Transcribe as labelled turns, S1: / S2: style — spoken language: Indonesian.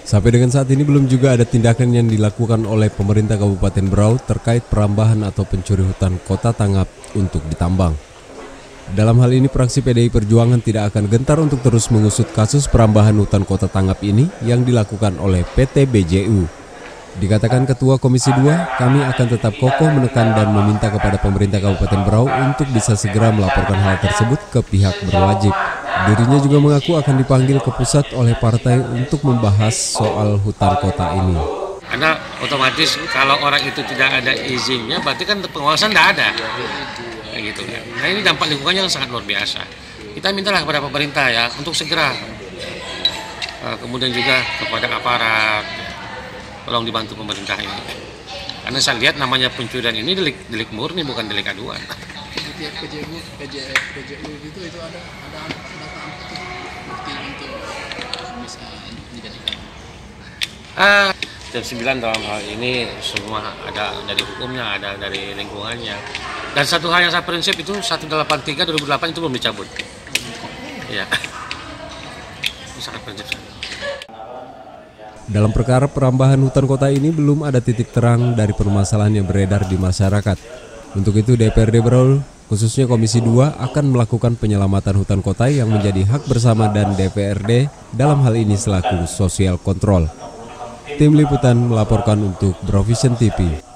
S1: Sampai dengan saat ini belum juga ada tindakan yang dilakukan oleh pemerintah Kabupaten Berau terkait perambahan atau pencuri hutan Kota Tangap untuk ditambang. Dalam hal ini, fraksi PDI Perjuangan tidak akan gentar untuk terus mengusut kasus perambahan hutan Kota Tangap ini yang dilakukan oleh PT BJU. Dikatakan Ketua Komisi 2, kami akan tetap kokoh menekan dan meminta kepada pemerintah Kabupaten Berau untuk bisa segera melaporkan hal tersebut ke pihak berwajib. Dirinya juga mengaku akan dipanggil ke pusat oleh partai untuk membahas soal hutan kota ini.
S2: Karena otomatis kalau orang itu tidak ada izinnya, berarti kan pengawasan tidak ada. Kayak gitu kan. Nah ini dampak lingkungannya sangat luar biasa. Kita mintalah kepada pemerintah ya untuk segera. Kemudian juga kepada aparat, tolong dibantu pemerintah ini. Karena saya lihat namanya pencurian ini delik murni, bukan delik aduan.
S3: PJU itu ada bukti untuk bisa dijadikan.
S2: Jam 9 dalam hal ini semua ada dari hukumnya, ada dari lingkungannya. Dan satu hal yang saya prinsip itu 183/2008 itu belum dicabut. Iya. Itu sangat prinsip saya.
S1: Dalam perkara perambahan hutan kota ini belum ada titik terang dari permasalahan yang beredar di masyarakat. Untuk itu DPRD Berau, khususnya Komisi 2, akan melakukan penyelamatan hutan kota yang menjadi hak bersama dan DPRD dalam hal ini selaku sosial kontrol. Tim Liputan melaporkan untuk Brovision TV.